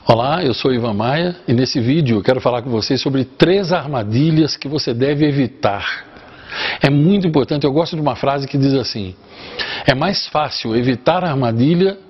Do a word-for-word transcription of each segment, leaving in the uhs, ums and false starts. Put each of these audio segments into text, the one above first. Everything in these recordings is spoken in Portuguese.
Olá, eu sou Ivan Maia e nesse vídeo eu quero falar com vocês sobre três armadilhas que você deve evitar. É muito importante, eu gosto de uma frase que diz assim: é mais fácil evitar a armadilha,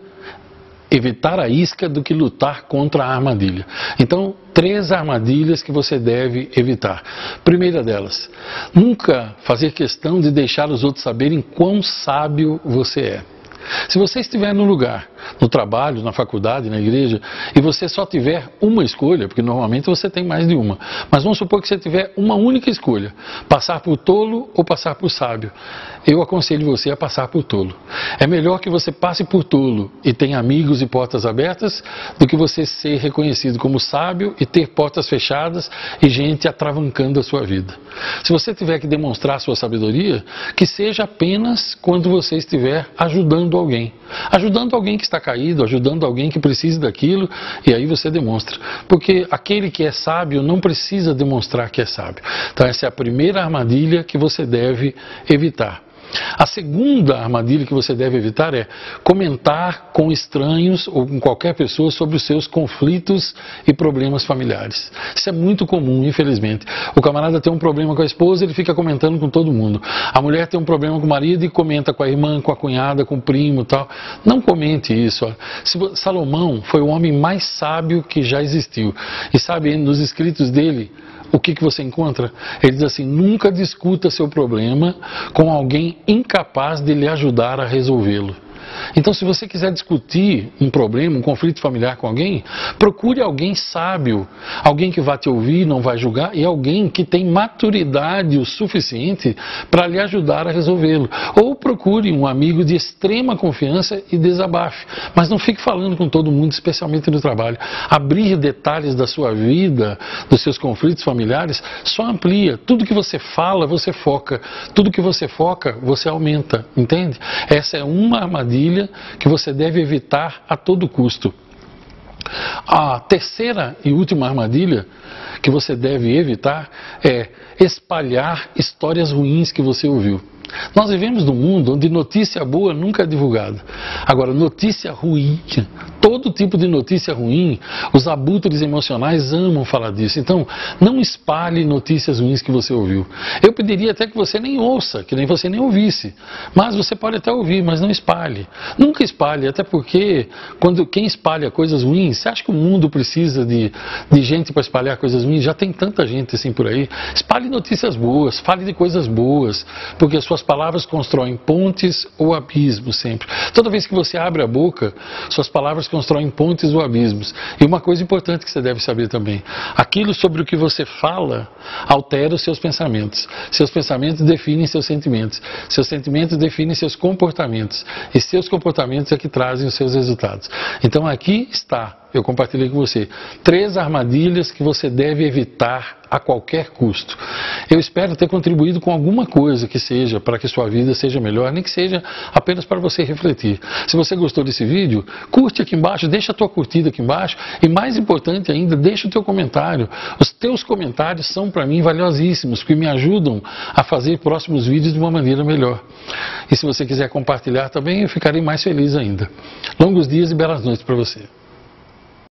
evitar a isca do que lutar contra a armadilha. Então, três armadilhas que você deve evitar. Primeira delas, nunca fazer questão de deixar os outros saberem quão sábio você é. Se você estiver no lugar, no trabalho, na faculdade, na igreja, e você só tiver uma escolha, porque normalmente você tem mais de uma, mas vamos supor que você tiver uma única escolha, passar por tolo ou passar por sábio, eu aconselho você a passar por tolo. É melhor que você passe por tolo e tenha amigos e portas abertas, do que você ser reconhecido como sábio e ter portas fechadas e gente atravancando a sua vida. Se você tiver que demonstrar sua sabedoria, que seja apenas quando você estiver ajudando alguém. Ajudando alguém que está caído, ajudando alguém que precisa daquilo, e aí você demonstra. Porque aquele que é sábio não precisa demonstrar que é sábio. Então essa é a primeira armadilha que você deve evitar. A segunda armadilha que você deve evitar é comentar com estranhos ou com qualquer pessoa sobre os seus conflitos e problemas familiares. Isso é muito comum, infelizmente. O camarada tem um problema com a esposa, ele fica comentando com todo mundo. A mulher tem um problema com o marido e comenta com a irmã, com a cunhada, com o primo e tal. Não comente isso. Ó. Salomão foi o homem mais sábio que já existiu. E sabe, nos escritos dele, o que, que você encontra? Ele diz assim: nunca discuta seu problema com alguém incapaz de lhe ajudar a resolvê-lo. Então, se você quiser discutir um problema, um conflito familiar com alguém, procure alguém sábio, alguém que vai te ouvir, não vai julgar, e alguém que tem maturidade o suficiente para lhe ajudar a resolvê-lo. Ou procure um amigo de extrema confiança e desabafe. Mas não fique falando com todo mundo, especialmente no trabalho. Abrir detalhes da sua vida, dos seus conflitos familiares, só amplia. Tudo que você fala, você foca. Tudo que você foca, você aumenta. Entende? Essa é uma armadilha que você deve evitar a todo custo. A terceira e última armadilha que você deve evitar é espalhar histórias ruins que você ouviu. Nós vivemos num mundo onde notícia boa nunca é divulgada. Agora, notícia ruim, todo tipo de notícia ruim, os abutres emocionais amam falar disso. Então, não espalhe notícias ruins que você ouviu. Eu pediria até que você nem ouça, que nem você nem ouvisse. Mas você pode até ouvir, mas não espalhe. Nunca espalhe, até porque quando quem espalha coisas ruins, você acha que o mundo precisa de, de gente para espalhar coisas ruins? Já tem tanta gente assim por aí. Espalhe notícias boas, fale de coisas boas, porque as suas As palavras constroem pontes ou abismos sempre. Toda vez que você abre a boca, suas palavras constroem pontes ou abismos. E uma coisa importante que você deve saber também: aquilo sobre o que você fala altera os seus pensamentos. Seus pensamentos definem seus sentimentos. Seus sentimentos definem seus comportamentos. E seus comportamentos é que trazem os seus resultados. Então aqui está, eu compartilhei com você, três armadilhas que você deve evitar a qualquer custo. Eu espero ter contribuído com alguma coisa que seja para que sua vida seja melhor, nem que seja apenas para você refletir. Se você gostou desse vídeo, curte aqui embaixo, deixa a tua curtida aqui embaixo e, mais importante ainda, deixa o teu comentário. Os teus comentários são para mim valiosíssimos, porque me ajudam a fazer próximos vídeos de uma maneira melhor. E se você quiser compartilhar também, eu ficarei mais feliz ainda. Longos dias e belas noites para você.